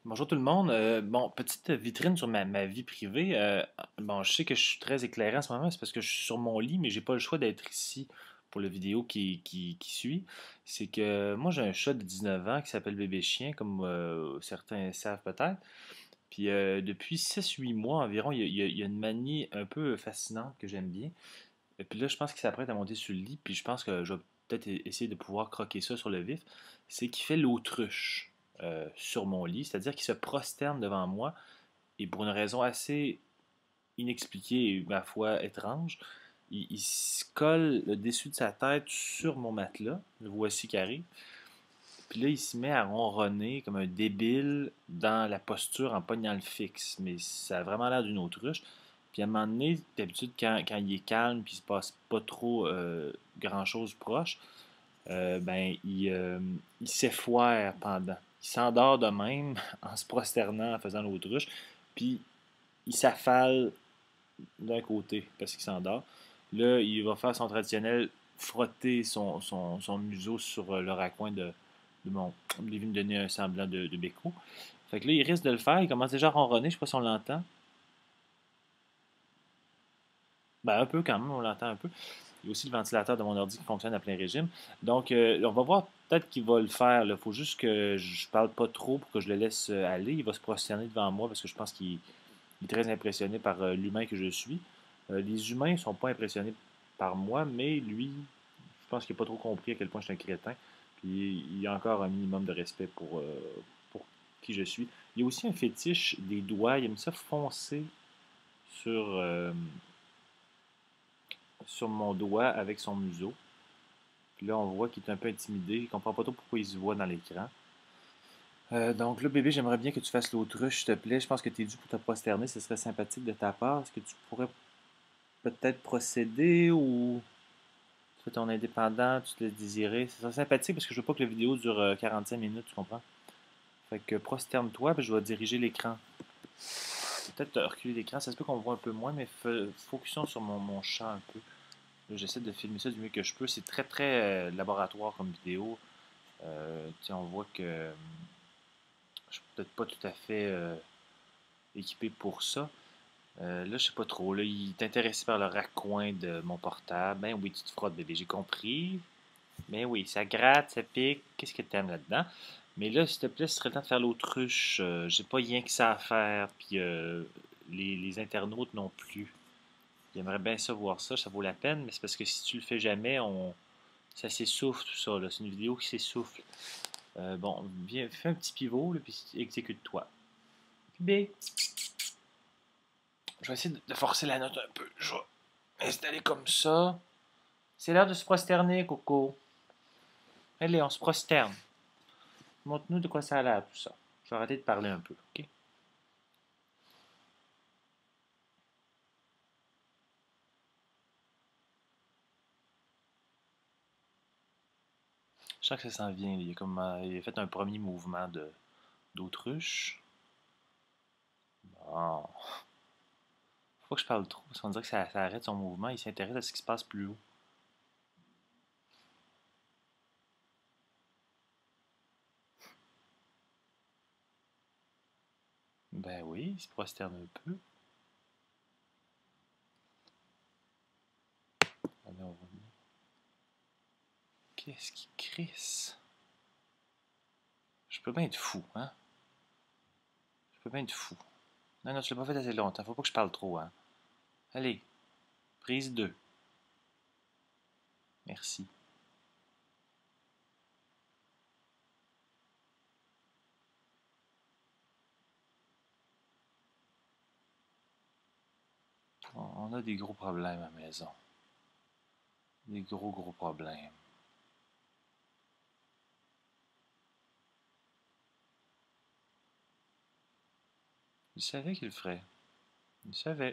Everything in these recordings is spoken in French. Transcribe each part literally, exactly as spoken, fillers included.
Bonjour tout le monde. Euh, bon, petite vitrine sur ma, ma vie privée. Euh, bon, je sais que je suis très éclairé en ce moment, c'est parce que je suis sur mon lit, mais j'ai pas le choix d'être ici pour la vidéo qui, qui, qui suit. C'est que moi j'ai un chat de dix-neuf ans qui s'appelle Bébé Chien, comme euh, certains savent peut-être. Puis euh, depuis six huit mois environ, il y a, il y a- il y a une manie un peu fascinante que j'aime bien. Et puis là, je pense qu'il s'apprête à monter sur le lit, puis je pense que je vais peut-être e- essayer de pouvoir croquer ça sur le vif. C'est qu'il fait l'autruche euh, sur mon lit, c'est-à-dire qu'il se prosterne devant moi, et pour une raison assez inexpliquée et, ma foi, étrange, il, il se colle le dessus de sa tête sur mon matelas, le voici qui arrive, puis là, il se met à ronronner comme un débile dans la posture en pognant le fixe, mais ça a vraiment l'air d'une autruche. Puis à un moment donné, d'habitude, quand, quand il est calme puis il se passe pas trop euh, grand-chose proche, euh, ben, il, euh, il s'effoire pendant. Il s'endort de même en se prosternant, en faisant l'autruche, puis il s'affale d'un côté parce qu'il s'endort. Là, il va faire son traditionnel frotter son, son, son museau sur euh, le raccoin de, de mon. Il vient me donner un semblant de, de béco. Fait que là, il risque de le faire. Il commence déjà à ronronner. Je sais pas si on l'entend. Ben, un peu quand même, on l'entend un peu. Il y a aussi le ventilateur de mon ordi qui fonctionne à plein régime. Donc, euh, on va voir peut-être qu'il va le faire. Il faut juste que je parle pas trop pour que je le laisse euh, aller. Il va se prosterner devant moi parce que je pense qu'il est très impressionné par euh, l'humain que je suis. Euh, les humains ne sont pas impressionnés par moi, mais lui, je pense qu'il n'a pas trop compris à quel point je suis un crétin. Puis il y a encore un minimum de respect pour, euh, pour qui je suis. Il y a aussi un fétiche des doigts. Il aime ça foncer sur, euh, sur mon doigt avec son museau. Puis là, on voit qu'il est un peu intimidé. Il ne comprend pas trop pourquoi il se voit dans l'écran. Euh, donc là, bébé, j'aimerais bien que tu fasses l'autruche, s'il te plaît. Je pense que tu es dû pour te prosterner. Ce serait sympathique de ta part. Est-ce que tu pourrais peut-être procéder ou tu fais ton indépendant, tu te laisses désirer? Ce serait sympathique parce que je veux pas que la vidéo dure euh, quarante-cinq minutes, tu comprends? Fait que prosterne-toi, puis je vais diriger l'écran. Peut-être reculer l'écran, ça se peut qu'on voit un peu moins, mais focusons sur mon, mon chat un peu. J'essaie de filmer ça du mieux que je peux. C'est très très euh, laboratoire comme vidéo. Euh, on voit que euh, je suis peut-être pas tout à fait euh, équipé pour ça. Euh, là, je sais pas trop. Là, il est intéressé par le raccoin de mon portable. Ben oui, tu te frottes, bébé, j'ai compris. Mais oui, ça gratte, ça pique. Qu'est-ce que t'aimes là-dedans? Mais là, s'il te plaît, ce serait le temps de faire l'autruche. Euh, j'ai pas rien que ça à faire. Puis euh, les, les internautes non plus. J'aimerais bien ça voir ça, ça vaut la peine, mais c'est parce que si tu le fais jamais, on ça s'essouffle tout ça. C'est une vidéo qui s'essouffle. Euh, bon, viens, fais un petit pivot, là, puis exécute-toi. B. Je vais essayer de forcer la note un peu. Je vais installer comme ça. C'est l'heure de se prosterner, Coco. Allez, on se prosterne. Montre-nous de quoi ça a l'air, tout ça. Je vais arrêter de parler un peu, ok? Je sens que ça s'en vient. Il a, comme, euh, il a fait un premier mouvement de, d'autruche. Bon. Faut pas que je parle trop, parce qu'on dirait que ça, ça arrête son mouvement. Il s'intéresse à ce qui se passe plus haut. Ben oui, il se prosterne un peu. Allez, on va... Qu'est-ce qui crisse? Je peux bien être fou, hein? Je peux bien être fou. Non, non, tu l'as pas fait assez longtemps. Faut pas que je parle trop, hein? Allez, prise deux. Merci. On a des gros problèmes à la maison. Des gros, gros problèmes. Il savait qu'il le ferait. Il savait.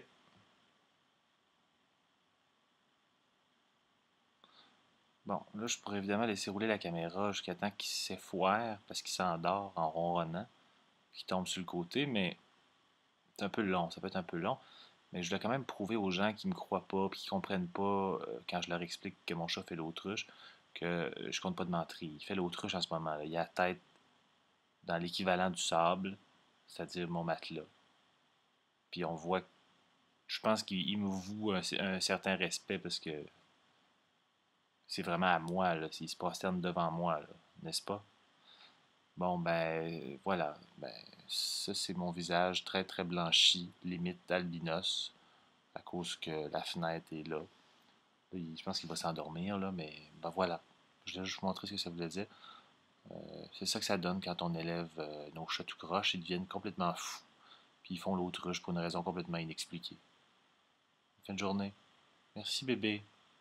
Bon, là, je pourrais évidemment laisser rouler la caméra jusqu'à temps qu'il s'effoire parce qu'il s'endort en ronronnant, qu'il tombe sur le côté, mais c'est un peu long, ça peut être un peu long. Mais je dois quand même prouver aux gens qui me croient pas, puis qui comprennent pas euh, quand je leur explique que mon chat fait l'autruche, que euh, je compte pas de mentir. Il fait l'autruche en ce moment. Là. Il a la tête dans l'équivalent du sable. c'est-à-dire mon matelas. Puis on voit, je pense qu'il me voue un, un certain respect parce que c'est vraiment à moi, là. Il se prosterne devant moi, là, n'est-ce pas? Bon, ben, voilà. Ben, ça, c'est mon visage très, très blanchi, limite albinos, à cause que la fenêtre est là. Là, il- je pense qu'il va s'endormir, là, mais ben voilà. Je voulais juste vous montrer ce que ça voulait dire. Euh, c'est ça que ça donne quand on élève euh, nos chats tout croche, ils deviennent complètement fous. Puis ils font l'autruche pour une raison complètement inexpliquée. Fin de journée. Merci, bébé.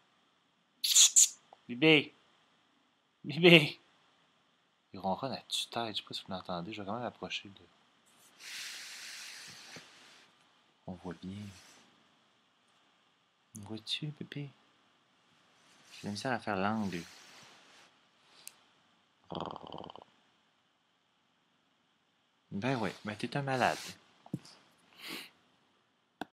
Bébé! Bébé! Il ronronne à tue-tête. Je sais pas si vous l'entendez. Je vais quand même approcher. De... On voit bien. Vois-tu, bébé? J'ai de la misère à faire l'angle. Ben ouais, ben t'es un malade.